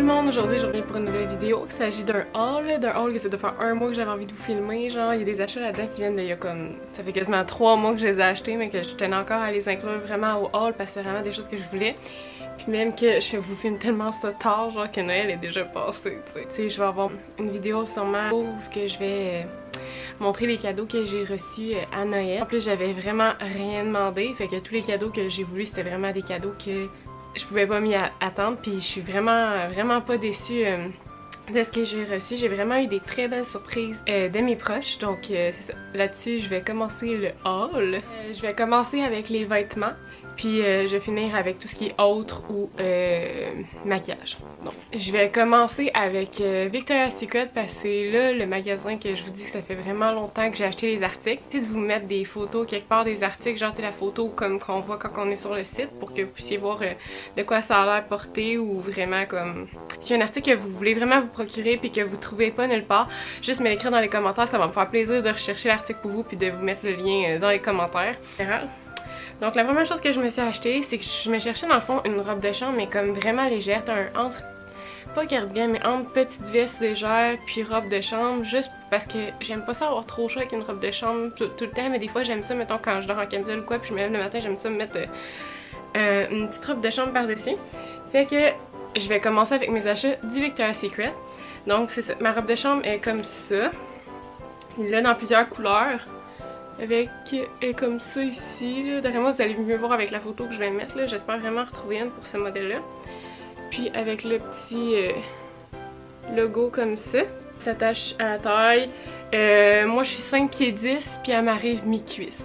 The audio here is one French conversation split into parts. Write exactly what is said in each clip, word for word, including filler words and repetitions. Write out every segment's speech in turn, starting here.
monde, aujourd'hui je reviens pour une nouvelle vidéo. Il s'agit d'un haul, d'un haul que ça doit faire un mois que j'avais envie de vous filmer. Genre il y a des achats là-dedans qui viennent de il y a comme... Ça fait quasiment trois mois que je les ai achetés mais que je tenais encore à les inclure vraiment au haul parce que c'est vraiment des choses que je voulais. Puis même que je vous filme tellement ça tard, genre que Noël est déjà passé, tu sais. Tu sais, je vais avoir une vidéo sûrement où ce que je vais... montrer les cadeaux que j'ai reçus à Noël. En plus j'avais vraiment rien demandé, fait que tous les cadeaux que j'ai voulu c'était vraiment des cadeaux que je pouvais pas m'y attendre, puis je suis vraiment vraiment pas déçue euh, de ce que j'ai reçu. J'ai vraiment eu des très belles surprises euh, de mes proches, donc euh, c'est ça. Là-dessus je vais commencer le haul. Euh, je vais commencer avec les vêtements, puis euh, je vais finir avec tout ce qui est autre ou euh, maquillage. Donc, je vais commencer avec euh, Victoria's Secret parce que c'est là le magasin que je vous dis que ça fait vraiment longtemps que j'ai acheté les articles. Essayez de vous mettre des photos quelque part des articles, genre la photo comme qu'on voit quand on est sur le site pour que vous puissiez voir euh, de quoi ça a l'air porté ou vraiment comme... S'il y a un article que vous voulez vraiment vous procurer puis que vous trouvez pas nulle part, juste me l'écrire dans les commentaires, ça va me faire plaisir de rechercher l'article pour vous puis de vous mettre le lien euh, dans les commentaires. Donc la première chose que je me suis acheté, c'est que je me cherchais dans le fond une robe de chambre mais comme vraiment légère, un entre, pas cardigan mais entre petite veste légère puis robe de chambre, juste parce que j'aime pas ça avoir trop chaud avec une robe de chambre tout, tout le temps, mais des fois j'aime ça, mettons quand je dors en camisole ou quoi, puis je me lève le matin, j'aime ça me mettre euh, une petite robe de chambre par dessus. Fait que je vais commencer avec mes achats du Victoria's Secret. Donc c'est ça, ma robe de chambre est comme ça, il l'a dans plusieurs couleurs. Avec euh, comme ça ici, derrière moi vous allez mieux voir avec la photo que je vais mettre là, j'espère vraiment retrouver une pour ce modèle là. Puis avec le petit euh, logo comme ça, ça s'attache à la taille. Euh, moi je suis cinq pieds dix puis elle m'arrive mi-cuisse.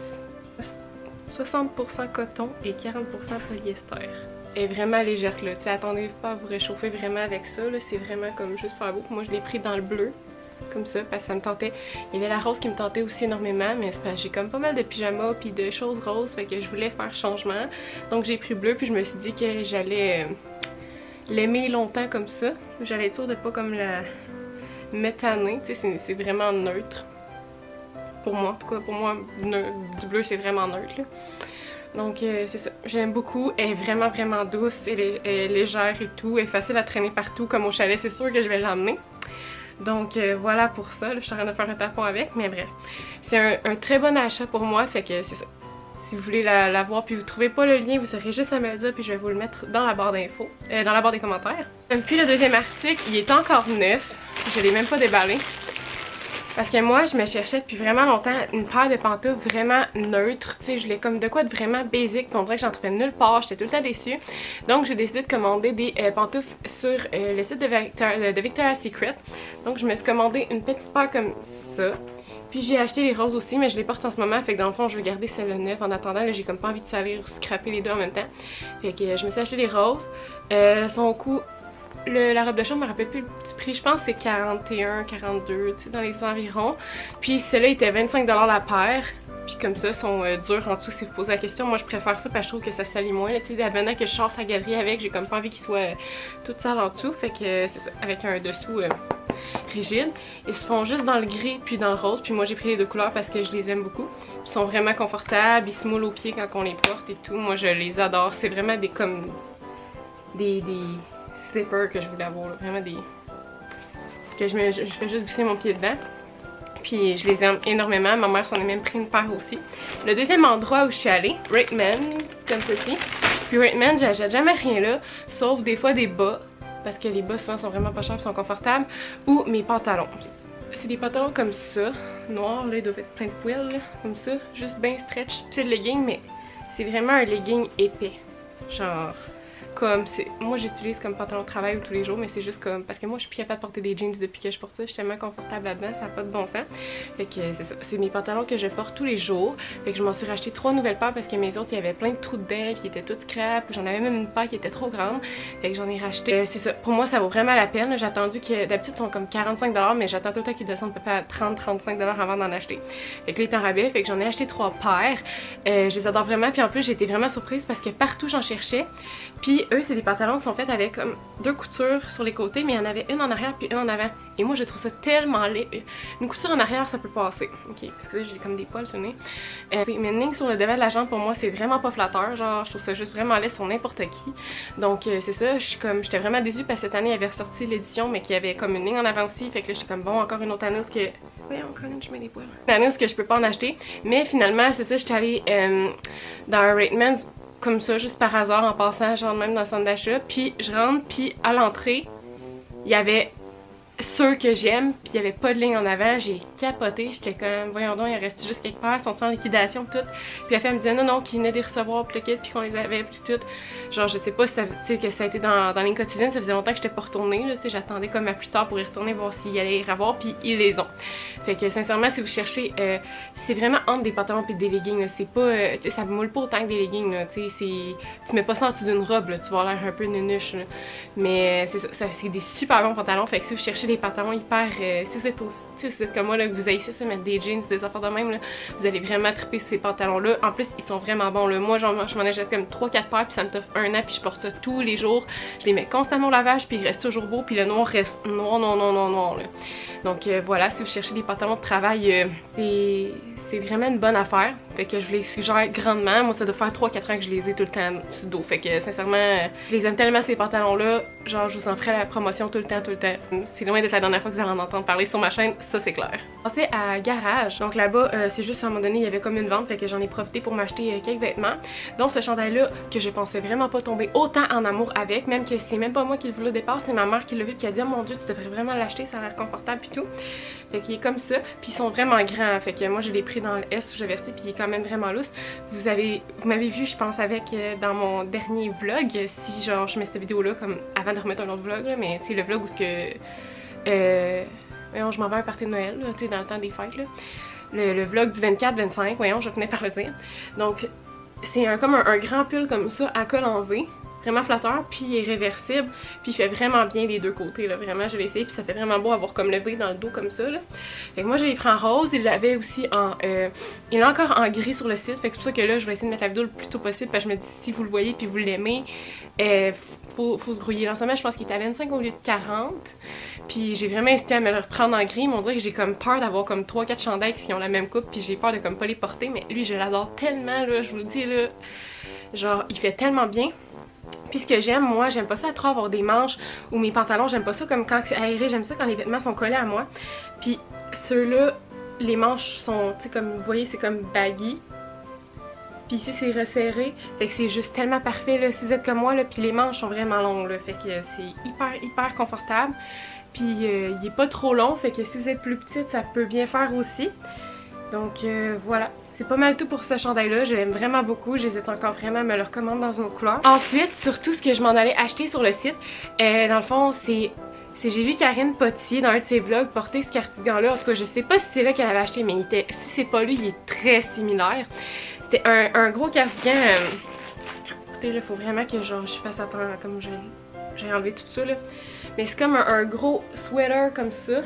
soixante pour cent coton et quarante pour cent polyester. Elle est vraiment légère là, t'sais, attendez pas à vous réchauffer vraiment avec ça, c'est vraiment comme juste faire beau. Moi je l'ai pris dans le bleu. Comme ça, parce que ça me tentait. Il y avait la rose qui me tentait aussi énormément, mais c'est parce que j'ai comme pas mal de pyjamas puis de choses roses, fait que je voulais faire changement. Donc j'ai pris bleu puis je me suis dit que j'allais euh, l'aimer longtemps comme ça. J'allais être sûre de pas comme la métaner, tu sais, c'est vraiment neutre. Pour moi, en tout cas, pour moi, du bleu c'est vraiment neutre là. Donc euh, c'est ça, je l'aime beaucoup, elle est vraiment vraiment douce, elle est, elle est légère et tout, elle est facile à traîner partout comme au chalet, c'est sûr que je vais l'emmener. Donc euh, voilà pour ça, là, je suis en train de faire un tapon avec, mais bref. C'est un, un très bon achat pour moi, fait que c'est ça. Si vous voulez la, la voir puis vous trouvez pas le lien, vous serez juste à me le dire puis je vais vous le mettre dans la barre d'infos, euh, dans la barre des commentaires. Puis le deuxième article, il est encore neuf, je l'ai même pas déballé. Parce que moi, je me cherchais depuis vraiment longtemps une paire de pantoufles vraiment neutres. Tu sais, je l'ai comme de quoi de vraiment basic. Puis on dirait que j'en trouvais nulle part. J'étais tout le temps déçue. Donc, j'ai décidé de commander des euh, pantoufles sur euh, le site de, Victor, de Victoria's Secret. Donc, je me suis commandé une petite paire comme ça. Puis j'ai acheté les roses aussi, mais je les porte en ce moment. Fait que dans le fond, je vais garder celle-là neuve en attendant. J'ai comme pas envie de salir ou scraper les deux en même temps. Fait que euh, je me suis acheté les roses. Euh, son coût... Le, la robe de chambre, je me rappelle plus le petit prix, je pense que c'est quarante et un, quarante-deux, tu sais, dans les environs. Puis celle-là était vingt-cinq dollars la paire. Puis comme ça, sont euh, durs en dessous si vous posez la question. Moi je préfère ça parce que je trouve que ça salit moins. Tu sais, advenant que je chasse la galerie avec, j'ai comme pas envie qu'il soit euh, tout sale en dessous. Fait que euh, c'est ça, avec un dessous euh, rigide. Ils se font juste dans le gris puis dans le rose. Puis moi j'ai pris les deux couleurs parce que je les aime beaucoup. Ils sont vraiment confortables, ils se moulent aux pieds quand on les porte et tout. Moi je les adore. C'est vraiment des comme des... des slippers que je voulais avoir, là. Vraiment des... que je, me, je, je fais juste glisser mon pied dedans. Puis je les aime énormément, ma mère s'en a même pris une paire aussi. Le deuxième endroit où je suis allée, Raitman, comme ceci. Puis Raitman, j'achète jamais rien là, sauf des fois des bas, parce que les bas souvent sont vraiment pas chers et sont confortables, ou mes pantalons. C'est des pantalons comme ça, noirs, là, ils doivent être plein de poils, là, comme ça, juste bien stretch, style legging, mais c'est vraiment un legging épais, genre... Comme c'est, moi j'utilise comme pantalon de travail tous les jours, mais c'est juste comme, parce que moi je suis plus capable de porter des jeans depuis que je porte ça, je suis tellement confortable là-dedans, ça n'a pas de bon sens. Fait que c'est ça, c'est mes pantalons que je porte tous les jours. Fait que je m'en suis racheté trois nouvelles paires parce que mes autres il y avait plein de trous dedans, puis ils étaient toutes scrap, j'en avais même une paire qui était trop grande. Fait que j'en ai racheté. Euh, c'est ça, pour moi ça vaut vraiment la peine. J'ai attendu que, d'habitude ils sont comme quarante-cinq dollars, mais j'attends tout le temps qu'ils descendent à peu près à trente à trente-cinq dollars avant d'en acheter. Fait que là il est en rabais, fait que j'en ai acheté trois paires. Euh, je les adore vraiment, puis en plus j'ai été vraiment surprise parce que partout j'en cherchais. Puis Puis eux, c'est des pantalons qui sont faits avec comme deux coutures sur les côtés, mais il y en avait une en arrière puis une en avant. Et moi, je trouve ça tellement laid. Une couture en arrière, ça peut passer. Ok, excusez, j'ai comme des poils sur le nez. Euh, mais une ligne sur le devant de la jambe, pour moi, c'est vraiment pas flatteur. Genre, je trouve ça juste vraiment laid sur n'importe qui. Donc, euh, c'est ça, je suis comme, j'étais vraiment déçue parce que cette année, il avait ressorti l'édition, mais qu'il y avait comme une ligne en avant aussi. Fait que là, j'étais comme, bon, encore une autre année où que... Ouais, encore une, je mets des poils. Une année où que je peux pas en acheter. Mais finalement, c'est ça, j'étais allée euh, dans un Ratemans comme ça, juste par hasard, en passant, genre même dans le centre d'achat. Puis je rentre, puis à l'entrée, il y avait ceux que j'aime, puis il y avait pas de ligne en avant. J'ai capoté, j'étais comme, voyons donc, il reste juste quelque part, ils sont en liquidation, tout. Puis la fille me disait non, non, qu'ils venaient de les recevoir, puis le kit, puis qu'on les avait, puis tout. Genre, je sais pas si ça, tu sais, que ça a été dans, dans les quotidiennes, ça faisait longtemps que j'étais pas retournée, là, tu sais, j'attendais comme à plus tard pour y retourner, voir s'ils allaient y avoir, puis ils les ont. Fait que sincèrement, si vous cherchez, euh, c'est vraiment entre des pantalons puis des leggings, c'est pas, euh, tu sais, ça moule pas autant que des leggings, là, tu sais, c'est, tu mets pas ça en dessous d'une robe, là, tu vas avoir l'air un peu nunuche, là. Mais c'est ça, ça c'est des super bons pantalons, fait que si vous cherchez des pantalons hyper, euh, si vous êtes aussi, si vous êtes comme moi, là, que vous haïssez ça, mettre des jeans, des affaires de même, là, vous allez vraiment triper ces pantalons-là. En plus, ils sont vraiment bons, là. Moi, genre, je m'en achète comme trois quatre paires, puis ça me t'offre un an, puis je porte ça tous les jours. Je les mets constamment au lavage, puis ils restent toujours beaux, puis le noir reste noir, non, non, non, non, là. Donc euh, voilà, si vous cherchez des pantalons de travail, euh, c'est... c'est vraiment une bonne affaire. Fait que je vous les suggère grandement. Moi, ça doit faire trois quatre ans que je les ai tout le temps sur le dos. Fait que sincèrement, je les aime tellement ces pantalons-là. Genre, je vous en ferai la promotion tout le temps, tout le temps. C'est loin d'être la dernière fois que vous allez en entendre parler sur ma chaîne, ça c'est clair. Passé à Garage. Donc là-bas, euh, c'est juste à un moment donné, il y avait comme une vente. Fait que j'en ai profité pour m'acheter euh, quelques vêtements. Donc ce chandail-là, que je pensais vraiment pas tomber autant en amour avec. Même que c'est même pas moi qui le voulais au départ, c'est ma mère qui l'a vu et qui a dit oh mon dieu, tu devrais vraiment l'acheter, ça a l'air confortable et tout. Fait qu'il est comme ça. Puis ils sont vraiment grands. Fait que moi, je l'ai pris dans le S où j'avertis, puis il est quand même vraiment lousse. Vous avez, vous m'avez vu, je pense, avec euh, dans mon dernier vlog, si genre je mets cette vidéo-là comme avant de remettre un autre vlog, là, mais tu sais, le vlog où ce que. Euh, voyons, je m'en vais à un party de Noël, tu sais, dans le temps des fêtes, là. Le, le vlog du vingt-quatre vingt-cinq, voyons, je venais par le dire. Donc, c'est un, comme un, un grand pull comme ça, à col en V. Vraiment flatteur, puis il est réversible, puis il fait vraiment bien les deux côtés, là, vraiment je l'ai essayé, puis ça fait vraiment beau avoir comme le V dans le dos comme ça, là. Fait que moi je l'ai pris en rose, il l'avait aussi en, euh, il est encore en gris sur le site, fait que c'est pour ça que là je vais essayer de mettre la vidéo le plus tôt possible, parce que je me dis si vous le voyez puis vous l'aimez, euh, faut, faut se grouiller. En ce moment je pense qu'il est à vingt-cinq au lieu de quarante, puis j'ai vraiment hésité à me le reprendre en gris, mais on dirait que j'ai comme peur d'avoir comme trois quatre chandails qui ont la même coupe, puis j'ai peur de comme pas les porter, mais lui je l'adore tellement, là, je vous le dis, là, genre il fait tellement bien. Puis ce que j'aime, moi, j'aime pas ça trop avoir des manches ou mes pantalons, j'aime pas ça comme quand c'est aéré, j'aime ça quand les vêtements sont collés à moi. Puis ceux-là, les manches sont, tu sais, comme vous voyez, c'est comme baggy. Puis ici c'est resserré, fait que c'est juste tellement parfait là, si vous êtes comme moi là, puis les manches sont vraiment longues là, fait que c'est hyper hyper confortable. Puis euh, il est pas trop long, fait que si vous êtes plus petite, ça peut bien faire aussi. Donc euh, voilà. C'est pas mal tout pour ce chandail-là, je l'aime vraiment beaucoup, j'hésite encore vraiment à me le recommander dans une autre couleur. Ensuite, surtout ce que je m'en allais acheter sur le site, euh, dans le fond, c'est... j'ai vu Karine Potier dans un de ses vlogs porter ce cardigan-là, en tout cas je sais pas si c'est là qu'elle avait acheté, mais il était... si c'est pas lui, il est très similaire. C'était un, un gros cardigan... Euh... Écoutez, là, faut vraiment que genre, je fasse attention comme j'ai enlevé tout ça, là. Mais c'est comme un, un gros sweater comme ça.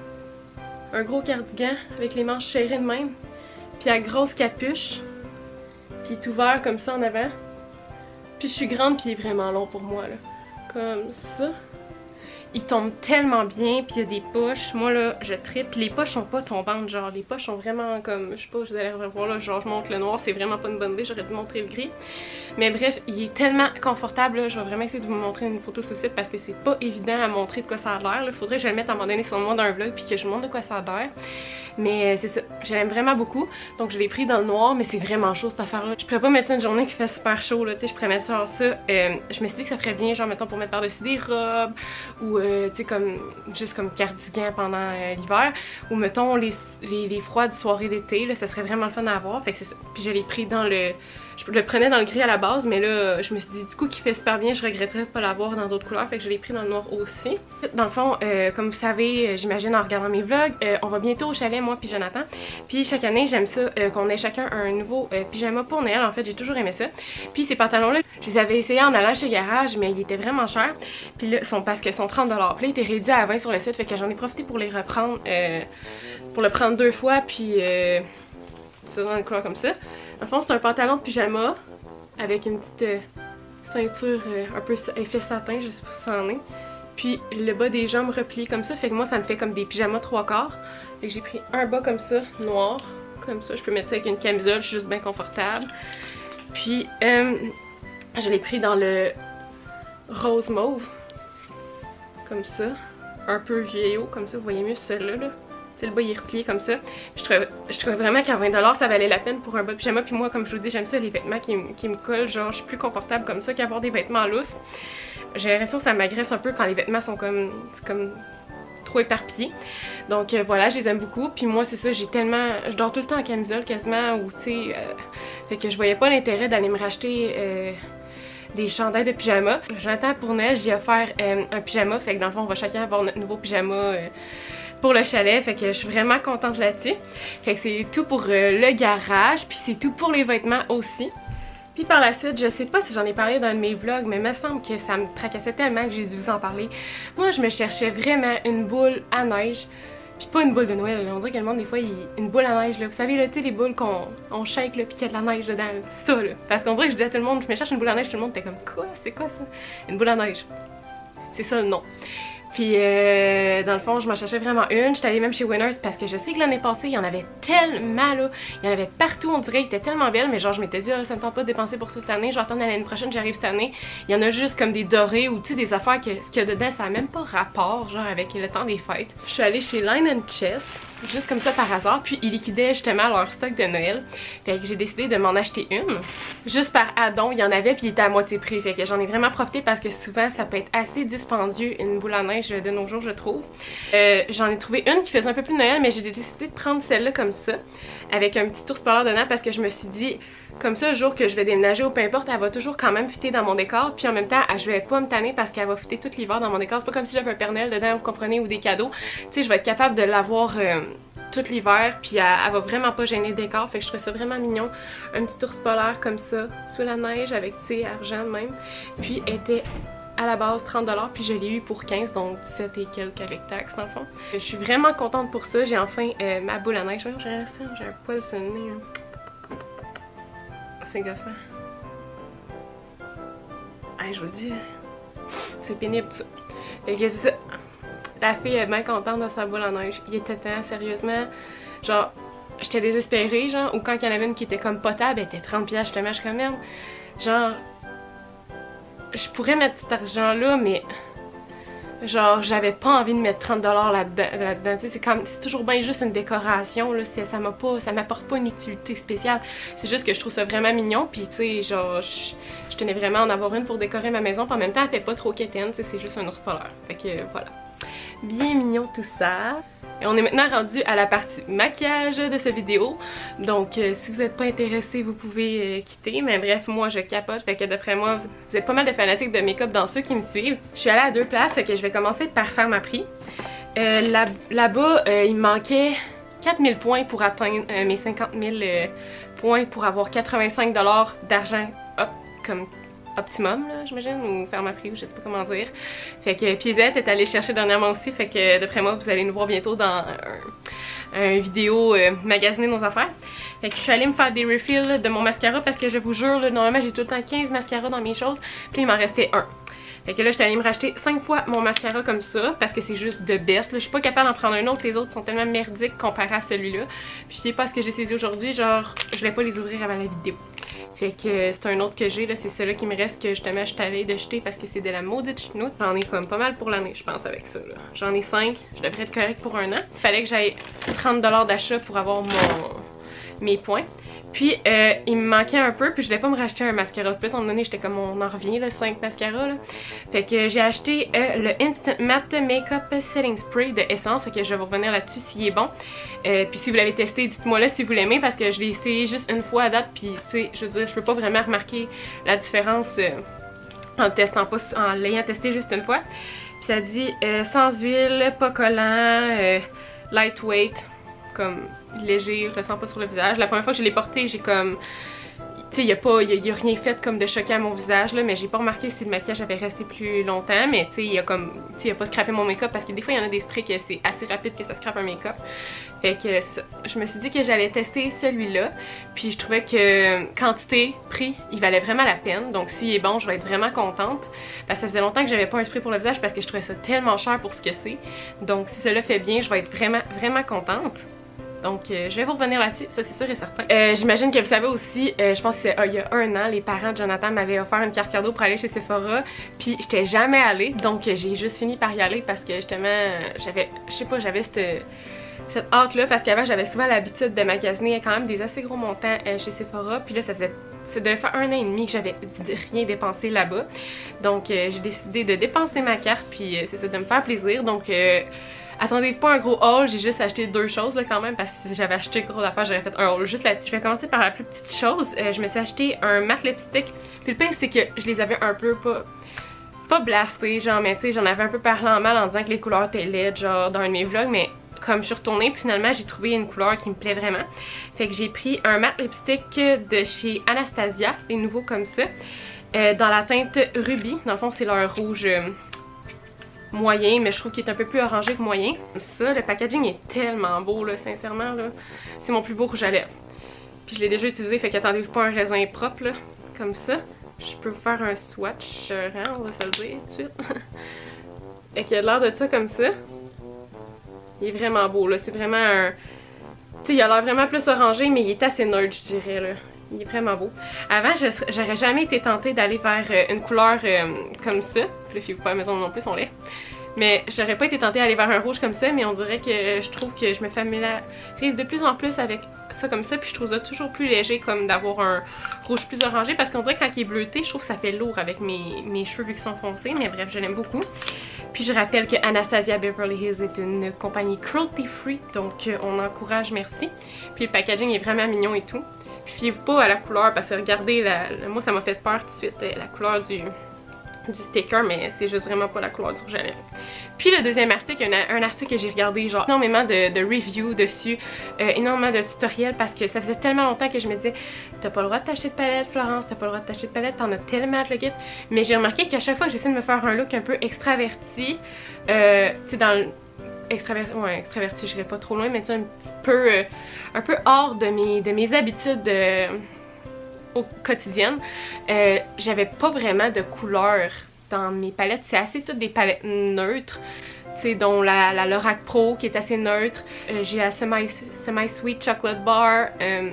Un gros cardigan avec les manches serrées de même. Puis à grosse capuche, puis il est ouvert comme ça en avant. Puis je suis grande, puis il est vraiment long pour moi, là. Comme ça. Il tombe tellement bien, puis il y a des poches. Moi, là, je tripe. Puis les poches sont pas tombantes, genre, les poches sont vraiment comme, je sais pas, vous allez revoir là, genre, je montre le noir, c'est vraiment pas une bonne idée, j'aurais dû montrer le gris. Mais bref, il est tellement confortable, là, je vais vraiment essayer de vous montrer une photo sur le site parce que c'est pas évident à montrer de quoi ça a l'air. Faudrait que je le mette à un moment donné sur le monde d'un vlog, puis que je vous montre de quoi ça a l'air. Mais c'est ça, je l'aime vraiment beaucoup. Donc je l'ai pris dans le noir, mais c'est vraiment chaud cette affaire-là. Je pourrais pas mettre ça une journée qui fait super chaud, là, tu sais, je pourrais mettre ça, ça. Euh, je me suis dit que ça ferait bien, genre, mettons, pour mettre par-dessus des robes, ou, euh, tu sais, comme, juste comme cardigan pendant euh, l'hiver, ou, mettons, les, les, les froides soirées d'été, là, ça serait vraiment le fun à avoir. Fait que c'est ça. Puis je l'ai pris dans le... Je le prenais dans le gris à la base, mais là, je me suis dit, du coup, qu'il fait super bien, je regretterais de pas l'avoir dans d'autres couleurs, fait que je l'ai pris dans le noir aussi. Dans le fond, euh, comme vous savez, j'imagine en regardant mes vlogs, euh, on va bientôt au chalet, moi puis Jonathan. Puis chaque année, j'aime ça, euh, qu'on ait chacun un nouveau euh, pyjama pour Noël, en fait, j'ai toujours aimé ça. Puis ces pantalons-là, je les avais essayés en allant chez Garage, mais ils étaient vraiment chers. Puis là, sont, parce qu'ils sont trente dollars. Puis là, ils étaient réduits à vingt sur le site, fait que j'en ai profité pour les reprendre, euh, pour le prendre deux fois, puis... Euh, ça dans une couleur comme ça. En fond, c'est un pantalon de pyjama avec une petite euh, ceinture euh, un peu effet satin, je sais pas si ça en est. Puis le bas des jambes replié comme ça, fait que moi ça me fait comme des pyjamas trois quarts. Fait que j'ai pris un bas comme ça, noir, comme ça. Je peux mettre ça avec une camisole, je suis juste bien confortable. Puis euh, je l'ai pris dans le rose mauve, comme ça. Un peu vieillot, comme ça, vous voyez mieux celui-là, là. Le bas il est replié comme ça. Puis je trouvais, je trouvais vraiment qu'à vingt dollars ça valait la peine pour un bas de pyjama. Puis moi, comme je vous dis, j'aime ça les vêtements qui, qui me collent. Genre, je suis plus confortable comme ça qu'avoir des vêtements lousses. J'ai l'impression que ça m'agresse un peu quand les vêtements sont comme, comme trop éparpillés. Donc euh, voilà, je les aime beaucoup. Puis moi, c'est ça, j'ai tellement. Je dors tout le temps en camisole quasiment. Ou tu sais. Euh, fait que je voyais pas l'intérêt d'aller me racheter. Euh, des chandails de pyjama. J'attends pour Noël, j'ai offert euh, un pyjama. Fait que dans le fond, on va chacun avoir notre nouveau pyjama. Euh, pour le chalet, fait que je suis vraiment contente là-dessus. Fait que c'est tout pour euh, le garage, puis c'est tout pour les vêtements aussi. Puis par la suite, je sais pas si j'en ai parlé dans un de mes vlogs, mais il me semble que ça me tracassait tellement que j'ai dû vous en parler. Moi, je me cherchais vraiment une boule à neige, puis pas une boule de Noël, on dirait que le monde des fois, il... une boule à neige là. Vous savez là, tu sais les boules qu'on on shake là, puis qu'il y a de la neige dedans, c'est ça là. Parce qu'on dirait que je disais à tout le monde, je me cherche une boule à neige, tout le monde était comme quoi, c'est quoi ça? Une boule à neige. C'est ça le nom. Puis euh, dans le fond, je m'en cherchais vraiment une. J'étais allée même chez Winners parce que je sais que l'année passée, il y en avait tellement là. Il y en avait partout, on dirait, qu'ils étaient tellement belles. Mais genre, je m'étais dit, oh, ça me tente pas de dépenser pour ça cette année. Je vais attendre l'année prochaine, j'arrive cette année. Il y en a juste comme des dorés ou tu sais, des affaires que ce qu'il y a dedans, ça n'a même pas rapport, genre avec le temps des fêtes. Je suis allée chez Line and Chest, juste comme ça par hasard. Puis ils liquidaient justement leur stock de Noël. Fait que j'ai décidé de m'en acheter une. Juste par addon, il y en avait puis il était à moitié prix. Fait que j'en ai vraiment profité parce que souvent ça peut être assez dispendieux une boule à neige de nos jours je trouve. Euh, j'en ai trouvé une qui faisait un peu plus Noël mais j'ai décidé de prendre celle-là comme ça. Avec un petit ours polaire dedans parce que je me suis dit comme ça le jour que je vais déménager ou peu importe elle va toujours quand même fitter dans mon décor. Puis en même temps je vais pas me tanner parce qu'elle va fitter tout l'hiver dans mon décor. C'est pas comme si j'avais un Père Noël dedans vous comprenez ou des cadeaux. Tu sais je vais être capable de l'avoir euh, tout l'hiver puis elle, elle va vraiment pas gêner le décor. Fait que je trouve ça vraiment mignon. Un petit ours polaire comme ça sous la neige avec tu sais argent même. Puis elle était à la base trente dollars puis je l'ai eu pour quinze donc dix-sept et quelques avec taxes dans le fond. Je suis vraiment contente pour ça. J'ai enfin euh, ma boule à neige. J'ai un poil sur le nez. C'est goffant. Hey, je vous dis, c'est pénible tout ça. Fait que c'est ça. La fille est bien contente de sa boule à neige. Il était temps, sérieusement. Genre, j'étais désespérée, genre, ou quand il y en avait une qui était comme potable, elle était trente piastres, je te mâche quand même. Genre, je pourrais mettre cet argent-là, mais genre, j'avais pas envie de mettre trente dollars là-dedans. Là-dedans. C'est comme, c'est toujours bien juste une décoration, là. Ça m'a pas, ça m'apporte pas une utilité spéciale. C'est juste que je trouve ça vraiment mignon, puis tu sais, genre, je, je tenais vraiment à en avoir une pour décorer ma maison, puis en même temps, elle fait pas trop quétaine, tu sais, c'est juste un ours polaire. Fait que voilà. Bien mignon tout ça. Et on est maintenant rendu à la partie maquillage de cette vidéo. Donc euh, si vous n'êtes pas intéressé, vous pouvez euh, quitter. Mais bref, moi je capote. Fait que d'après moi, vous, vous êtes pas mal de fanatiques de make-up dans ceux qui me suivent. Je suis allée à deux places, fait que je vais commencer par faire ma prix. Euh, là, là-bas, euh, il me manquait quatre mille points pour atteindre euh, mes cinquante mille euh, points pour avoir quatre-vingt-cinq dollars d'argent hop, comme optimum, j'imagine, ou faire ma prix, ou je sais pas comment dire. Fait que Piezette est allée chercher dernièrement aussi, fait que d'après moi, vous allez nous voir bientôt dans un, un vidéo euh, magasiner nos affaires. Fait que je suis allée me faire des refills de mon mascara parce que je vous jure, là, normalement j'ai tout le temps quinze mascaras dans mes choses, puis il m'en restait un. Fait que là, je suis allée me racheter cinq fois mon mascara comme ça, parce que c'est juste de best. Là, je suis pas capable d'en prendre un autre, les autres sont tellement merdiques comparés à celui-là. Puis je sais pas ce que j'ai saisi aujourd'hui, genre, je vais pas les ouvrir avant la vidéo. Fait que c'est un autre que j'ai, là, c'est celui qui me reste que justement je t'avais de jeter parce que c'est de la maudite chenoute. J'en ai comme pas mal pour l'année, je pense, avec ça, là. J'en ai cinq, je devrais être correct pour un an. Fallait que j'aille trente dollars d'achat pour avoir mon... mes points. Puis euh, il me manquait un peu, puis je voulais pas me racheter un mascara de plus. À un moment donné, j'étais comme on en revient, là, cinq mascaras. Là. Fait que j'ai acheté euh, le Instant Matte Makeup Setting Spray de Essence, que je vais vous revenir là-dessus s'il est bon. Euh, puis si vous l'avez testé, dites-moi là si vous l'aimez, parce que je l'ai essayé juste une fois à date, puis tu sais, je veux dire, je peux pas vraiment remarquer la différence euh, en testant pas, en l'ayant testé juste une fois. Puis ça dit euh, sans huile, pas collant, euh, lightweight, comme léger, ressent pas sur le visage. La première fois que je l'ai porté, j'ai comme... Tu tu sais, il n'y a, pas, y a, y a rien fait comme de choquant à mon visage, là, mais j'ai pas remarqué si le maquillage avait resté plus longtemps, mais tu sais, il a comme, tu sais, il a pas scrappé mon make-up parce que des fois, il y en a des sprays que c'est assez rapide que ça scrape un make-up. Fait que ça. Je me suis dit que j'allais tester celui-là, puis je trouvais que quantité, prix, il valait vraiment la peine, donc s'il est bon, je vais être vraiment contente, parce que ça faisait longtemps que j'avais pas un spray pour le visage parce que je trouvais ça tellement cher pour ce que c'est, donc si cela fait bien, je vais être vraiment, vraiment contente. Donc euh, je vais vous revenir là-dessus, ça c'est sûr et certain. Euh, J'imagine que vous savez aussi, euh, je pense que c'est euh, il y a un an, les parents de Jonathan m'avaient offert une carte cadeau pour aller chez Sephora. Puis j'étais jamais allée, donc euh, j'ai juste fini par y aller parce que justement, euh, j'avais, je sais pas, j'avais cette, cette hâte là parce qu'avant j'avais souvent l'habitude de magasiner quand même des assez gros montants euh, chez Sephora. Puis là ça faisait, ça devait faire un an et demi que j'avais rien dépensé là-bas. Donc euh, j'ai décidé de dépenser ma carte, puis euh, c'est ça, de me faire plaisir. Donc euh, attendez pas un gros haul, j'ai juste acheté deux choses là quand même, parce que si j'avais acheté gros d'affaires j'aurais fait un haul juste là-dessus. Je vais commencer par la plus petite chose. Euh, je me suis acheté un matte lipstick. Puis le pire c'est que je les avais un peu pas, pas blastés, genre, mais tu sais, j'en avais un peu parlé en mal en disant que les couleurs étaient laides, genre dans un de mes vlogs, mais comme je suis retournée, puis finalement j'ai trouvé une couleur qui me plaît vraiment. Fait que j'ai pris un matte lipstick de chez Anastasia, les nouveaux comme ça, euh, dans la teinte Ruby. Dans le fond c'est leur rouge euh, moyen, mais je trouve qu'il est un peu plus orangé que moyen. Ça, le packaging est tellement beau là, sincèrement là. C'est mon plus beau rouge à lèvres. Puis je l'ai déjà utilisé, fait qu'attendez-vous pas un raisin propre là, comme ça. Je peux vous faire un swatch, euh, on va se le dire tout de suite. Fait qu'il a l'air de ça comme ça. Il est vraiment beau là, c'est vraiment un... Tu sais, il a l'air vraiment plus orangé, mais il est assez nerd, je dirais là. Il est vraiment beau. Avant, j'aurais jamais été tentée d'aller vers euh, une couleur euh, comme ça. Puis là, fiez-vous pas à la maison non plus, son lait. Mais j'aurais pas été tentée d'aller vers un rouge comme ça, mais on dirait que je trouve que je me familiarise de plus en plus avec ça comme ça. Puis je trouve ça toujours plus léger comme d'avoir un rouge plus orangé, parce qu'on dirait que quand il est bleuté, je trouve que ça fait lourd avec mes, mes cheveux vu qu'ils sont foncés. Mais bref, je l'aime beaucoup. Puis je rappelle que Anastasia Beverly Hills est une compagnie cruelty free, donc euh, on encourage, merci. Puis le packaging est vraiment mignon et tout. Puis fiez-vous pas à la couleur parce que regardez, la, la, moi ça m'a fait peur tout de suite, la couleur du, du sticker, mais c'est juste vraiment pas la couleur du rouge à lèvres. Puis le deuxième article, un, un article que j'ai regardé genre énormément de, de reviews dessus, euh, énormément de tutoriels, parce que ça faisait tellement longtemps que je me disais t'as pas le droit de t'acheter de palette Florence, t'as pas le droit de t'acheter de palette, t'en as tellement de le kit. Mais j'ai remarqué qu'à chaque fois que j'essaie de me faire un look un peu extraverti, euh, tu sais dans le... Extraverti, ouais, extraverti, je vais pas trop loin, mais tu sais, un petit peu, euh, un peu hors de mes, de mes habitudes euh, au quotidiennes. Euh, J'avais pas vraiment de couleurs dans mes palettes, c'est assez toutes des palettes neutres, tu sais, dont la, la Lorac Pro qui est assez neutre. Euh, J'ai la Semi, Semi Sweet Chocolate Bar, euh,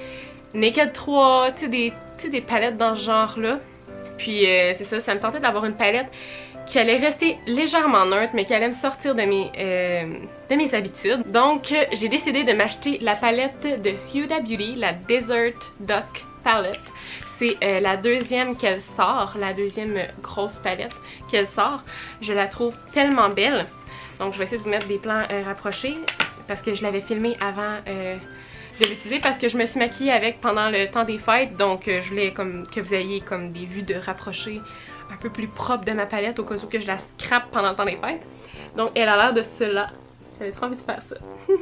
Naked trois, tu sais, des, des palettes dans ce genre-là. Puis euh, c'est ça, ça me tentait d'avoir une palette qui allait rester légèrement neutre, mais qui allait me sortir de mes, euh, de mes habitudes. Donc euh, j'ai décidé de m'acheter la palette de Huda Beauty, la Desert Dusk Palette. C'est euh, la deuxième qu'elle sort, la deuxième grosse palette qu'elle sort. Je la trouve tellement belle. Donc je vais essayer de vous mettre des plans euh, rapprochés, parce que je l'avais filmé avant euh, de l'utiliser, parce que je me suis maquillée avec pendant le temps des fêtes. Donc euh, je voulais comme, que vous ayez comme des vues de rapprochés un peu plus propre de ma palette au cas où que je la scrape pendant le temps des fêtes. Donc elle a l'air de cela. J'avais trop envie de faire ça.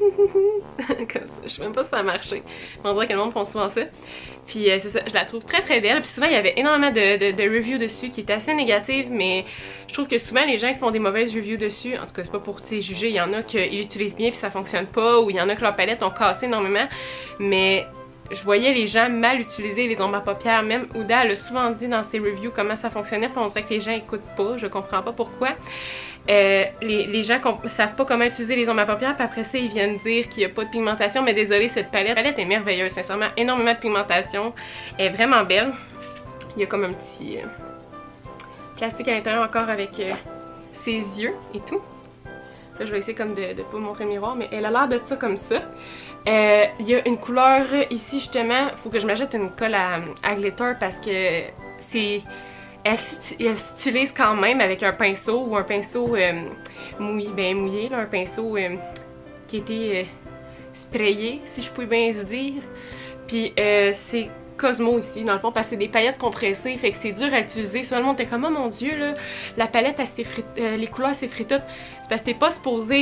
Comme ça. Je sais même pas si ça a marché. On dirait que le monde font souvent ça. Puis euh, c'est ça, je la trouve très très belle. Puis souvent il y avait énormément de, de, de reviews dessus qui étaient assez négatives, mais je trouve que souvent les gens qui font des mauvaises reviews dessus, en tout cas c'est pas pour juger, il y en a qui l'utilisent bien puis ça fonctionne pas, ou il y en a que leur palette ont cassé énormément, mais je voyais les gens mal utiliser les ombres à paupières. Même Huda elle a souvent dit dans ses reviews comment ça fonctionnait, puis on dirait que les gens écoutent pas, je comprends pas pourquoi. Euh, les, les gens savent pas comment utiliser les ombres à paupières, puis après ça ils viennent dire qu'il n'y a pas de pigmentation, mais désolé, cette palette, la palette est merveilleuse, sincèrement, énormément de pigmentation, elle est vraiment belle. Il y a comme un petit euh, plastique à l'intérieur encore avec euh, ses yeux et tout. Là je vais essayer comme de, de pas montrer le miroir, mais elle a l'air de ça comme ça. Euh, il y a une couleur ici justement, il faut que je m'achète une colle à, à glitter parce que c'est... Elle s'utilise quand même avec un pinceau ou un pinceau euh, mouillé, ben mouillé, là, un pinceau euh, qui a été euh, sprayé, si je peux bien se dire. Puis euh, c'est Cosmo ici, dans le fond, parce que c'est des paillettes compressées, fait que c'est dur à utiliser. Souvent le monde était comme, oh mon dieu, là, la palette, elle euh, les couleurs s'effritent toutes. C'est parce que t'es pas supposé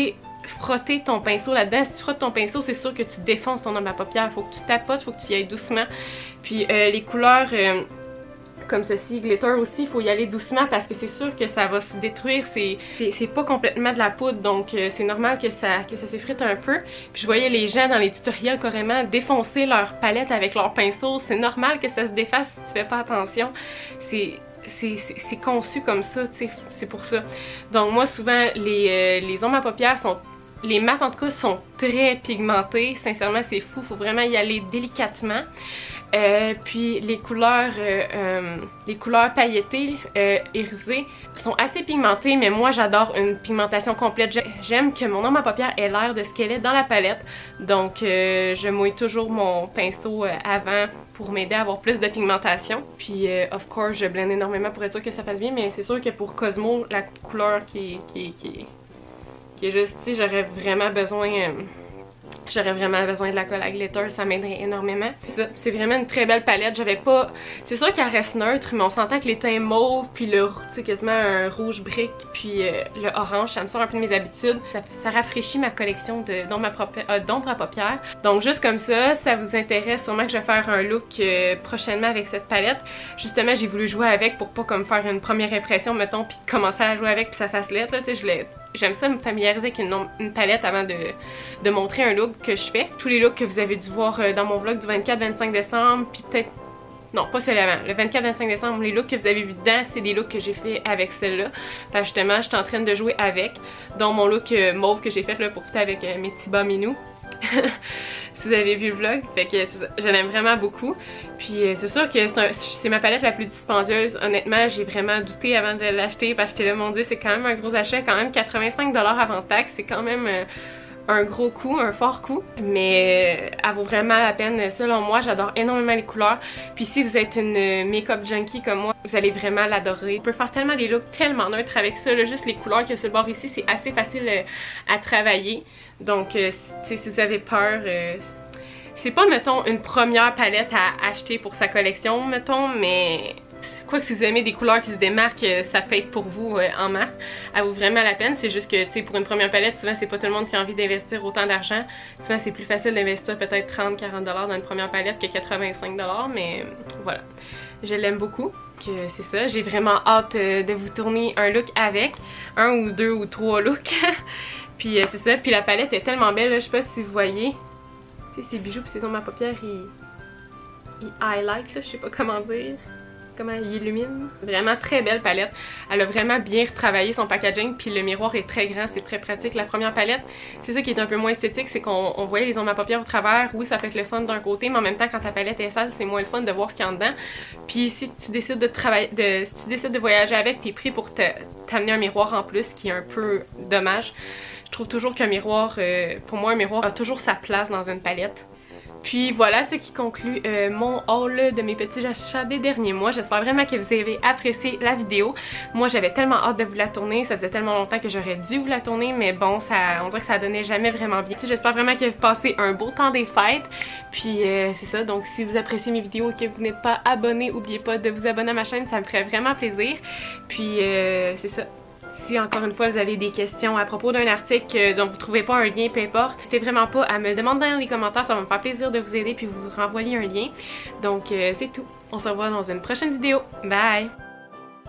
frotter ton pinceau là-dedans. Si tu frottes ton pinceau, c'est sûr que tu défonces ton ombre à paupières. Faut que tu tapotes, faut que tu y ailles doucement. Puis euh, les couleurs euh, comme ceci, glitter aussi, il faut y aller doucement parce que c'est sûr que ça va se détruire. C'est pas complètement de la poudre, donc euh, c'est normal que ça, que ça s'effrite un peu. Puis je voyais les gens dans les tutoriels carrément défoncer leur palette avec leur pinceau. C'est normal que ça se défasse si tu fais pas attention. C'est... C'est conçu comme ça, tu sais, c'est pour ça. Donc moi souvent les, euh, les ombres à paupières sont, les mattes en tout cas sont très pigmentées, sincèrement c'est fou, faut vraiment y aller délicatement. Euh, puis les couleurs, euh, euh, les couleurs pailletées, euh, irisées sont assez pigmentées, mais moi j'adore une pigmentation complète. J'aime que mon ombre à paupières ait l'air de ce qu'elle est dans la palette, donc euh, je mouille toujours mon pinceau euh, avant pour m'aider à avoir plus de pigmentation. Puis euh, of course je blende énormément pour être sûr que ça fasse bien, mais c'est sûr que pour Cosmo, la couleur qui, qui, qui, qui est juste ici, j'aurais vraiment besoin... Euh, J'aurais vraiment besoin de la colle à glitter, ça m'aiderait énormément. C'est vraiment une très belle palette, j'avais pas... C'est sûr qu'elle reste neutre, mais on s'entend que les teints mauve, puis le, tu sais, quasiment un rouge brique, puis euh, le orange, ça me sort un peu de mes habitudes. Ça, ça rafraîchit ma collection d'ombres euh, à paupières. Donc juste comme ça, ça vous intéresse, sûrement que je vais faire un look euh, prochainement avec cette palette. Justement, j'ai voulu jouer avec pour pas comme faire une première impression, mettons, puis commencer à jouer avec, puis ça fasse lettre, là, tu sais, je l'ai... J'aime ça me familiariser avec une, une palette avant de, de montrer un look que je fais. Tous les looks que vous avez dû voir dans mon vlog du vingt-quatre vingt-cinq décembre, puis peut-être... Non, pas celui-là. Le vingt-quatre vingt-cinq décembre, les looks que vous avez vu dedans, c'est des looks que j'ai fait avec celle-là. Enfin, justement, je suis en train de jouer avec, dont mon look euh, mauve que j'ai fait là, pour fitter avec euh, mes petits bas minous. Si vous avez vu le vlog, fait que je l'aime vraiment beaucoup. Puis euh, c'est sûr que c'est ma palette la plus dispendieuse. Honnêtement, j'ai vraiment douté avant de l'acheter parce que j'étais là, mon dieu, c'est quand même un gros achat, quand même quatre-vingt-cinq dollars avant taxe, c'est quand même euh, un gros coup, un fort coup, mais euh, elle vaut vraiment la peine selon moi. J'adore énormément les couleurs, puis si vous êtes une make-up junkie comme moi, vous allez vraiment l'adorer. On peut faire tellement des looks tellement neutres avec ça, là, juste les couleurs qu'il y a sur le bord ici, c'est assez facile euh, à travailler. Donc euh, si vous avez peur, euh, c'est pas mettons une première palette à acheter pour sa collection mettons, mais quoi que si vous aimez des couleurs qui se démarquent, ça peut être pour vous euh, en masse. Elle vaut vraiment la peine. C'est juste que, tu sais, pour une première palette, souvent c'est pas tout le monde qui a envie d'investir autant d'argent. Souvent c'est plus facile d'investir peut-être trente à quarante dollars dans une première palette que quatre-vingt-cinq dollars, mais euh, voilà. Je l'aime beaucoup. C'est ça, j'ai vraiment hâte euh, de vous tourner un look avec. Un ou deux ou trois looks. Puis euh, c'est ça. Puis la palette est tellement belle, là, je sais pas si vous voyez. Tu sais, ces bijoux puis ces ombres à paupières, ils, ils highlight, là, je sais pas comment dire. Comment il illumine. Vraiment très belle palette. Elle a vraiment bien retravaillé son packaging, puis le miroir est très grand, c'est très pratique. La première palette, c'est ça qui est un peu moins esthétique, c'est qu'on voyait les ombres à paupières au travers. Oui, ça fait que le fun d'un côté, mais en même temps, quand ta palette est sale, c'est moins le fun de voir ce qu'il y a en dedans. Puis si tu décides de travailler, de, si tu décides de voyager avec, t'es pris pour t'amener un miroir en plus, qui est un peu dommage. Je trouve toujours qu'un miroir, euh, pour moi, un miroir a toujours sa place dans une palette. Puis voilà ce qui conclut euh, mon haul de mes petits achats des derniers mois. J'espère vraiment que vous avez apprécié la vidéo. Moi j'avais tellement hâte de vous la tourner, ça faisait tellement longtemps que j'aurais dû vous la tourner, mais bon, ça, on dirait que ça donnait jamais vraiment bien. J'espère vraiment que vous passez un beau temps des fêtes. Puis euh, c'est ça, donc si vous appréciez mes vidéos et que vous n'êtes pas abonné, n'oubliez pas de vous abonner à ma chaîne, ça me ferait vraiment plaisir. Puis euh, c'est ça. Si encore une fois vous avez des questions à propos d'un article dont vous ne trouvez pas un lien, peu importe, n'hésitez vraiment pas à me le demander dans les commentaires, ça va me faire plaisir de vous aider puis vous renvoyer un lien. Donc euh, c'est tout, on se revoit dans une prochaine vidéo, bye!